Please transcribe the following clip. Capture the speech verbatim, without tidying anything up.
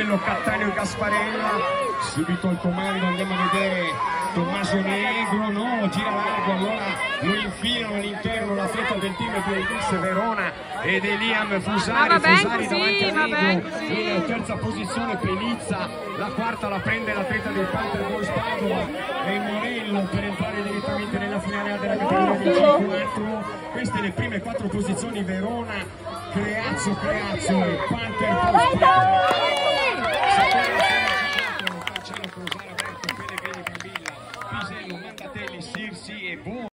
quello Cattaneo e Gasparella. Subito al comando andiamo a vedere Tommaso Negro, no, gira largo, allora lo infilano all'interno la fetta del team Piollis Verona ed Eliam Fusari, ma va ben Fusari così, davanti va a ben Negro, così. in terza posizione Pelizza, la quarta la prende l'atleta del Panther Boys Padova e Morello per entrare direttamente nella finale della categoria del cinquanta. Queste le prime quattro posizioni: Verona, Creazzo, Creazzo e Panther Boys Padova. Pellegrini, Brambilla, Pisello, Mandatelli, Sirsi e Buono.